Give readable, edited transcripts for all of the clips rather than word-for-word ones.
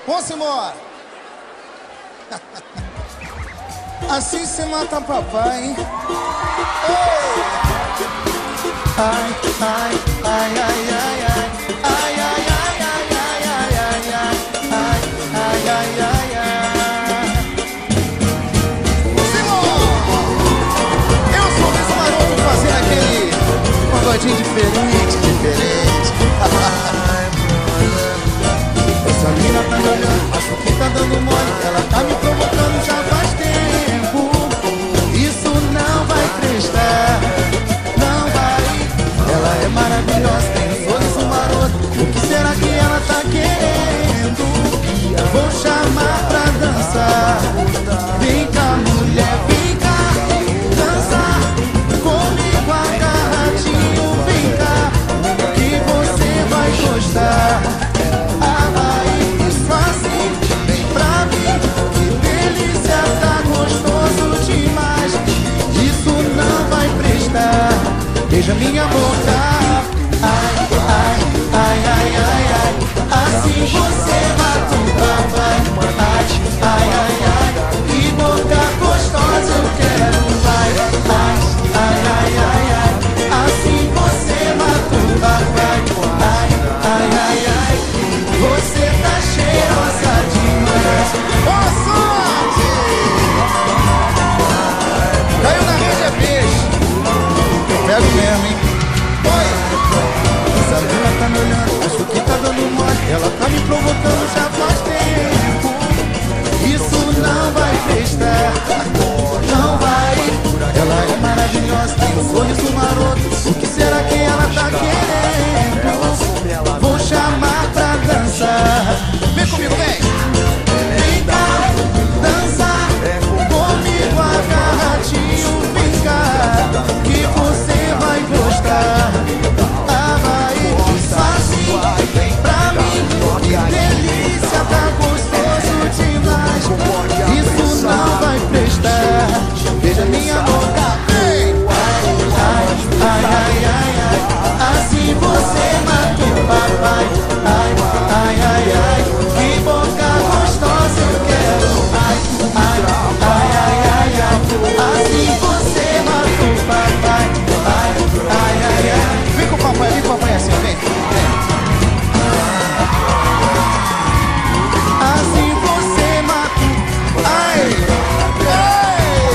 Vamos embora. Assim se mata papai, hein? Ai, ai, ai, ai, ai, ai. Ai, ai, ai, ai, ai, ai, ai, ai. Ai, ai, ai, ai, ai. Eu sou o Luiz Maroto fazendo aquele pagodinho diferente. Essa mina tá me olhando, acho que tá dando mole. Ela tá me provocando já faz tempo. Isso não vai prestar, não vai. Ela é maravilhosa, tem um sorriso maroto. O que será que ela tá querendo? Vou chamar pra dançar. Vem cá, mulher, vem cá dançar comigo agarradinho. Vem cá, que você vai gostar. Beija minha boca. Ai, ai, ai, ai, ai, ai. Assim você mata o papai. Ai, ai, ai, ai. Que boca gostosa eu quero. Ai, ai, ai, ai, ai, ai. Assim você mata o papai. Ai, ai, ai, ai. Você tá cheirosa demais. Boa sorte! Caiu na rede é peixe. Pego mesmo, hein? Oi! Essa mina tá me olhando, acho que tá dando mole. Ela tá me provocando já faz tempo. Isso não vai prestar, não vai. Ela é maravilhosa, tem um sorriso maroto. O que será que ela tá querendo? Vou chamar pra dançar. Vem comigo, vem! Vem cá, dançar comigo agarradinho. Vem cá, que você vai gostar. Ah, vai, assim pra mim. Que delícia, tá gostoso demais. Isso não vai prestar. Beija minha boca, vem. Ai, ai, ai, ai, ai. Assim você mata o papai. Ai, ai, ai, ai. Que boca gostosa eu quero. Ai, ai, ai, ai, ai, ai. Assim você mata o papai. Ai, ai, ai, ai. Vem com o papai assim, vem. Assim você mata o... Ai, ai.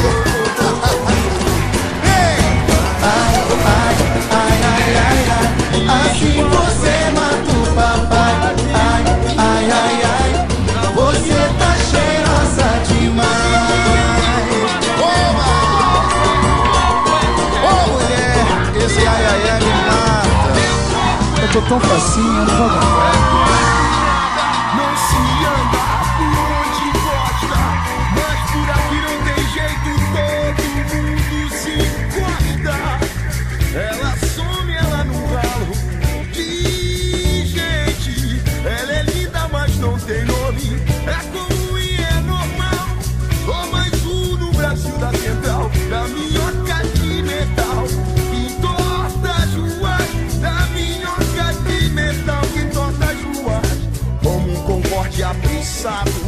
Vem. Ai, ai, ai, ai, ai, ai. Assim você mata o papai. Ai, ai, ai, ai. Você tá cheirosa demais. Oba! Ô mulher, esse ai, ai, ai me mata. Eu tô tão facinho, eu não vou aguentar. Não se anda por onde gosta, mas por aqui não tem jeito, todo mundo se encosta. Ela some, ela no ralo de gente. Ela é linda, mas não tem nome. É comum e é normal. Só mais um no Brasil da Central, da minhoca de metal que entorta as ruas, da minhoca de metal que entorta as ruas. Como um Concorde apressado,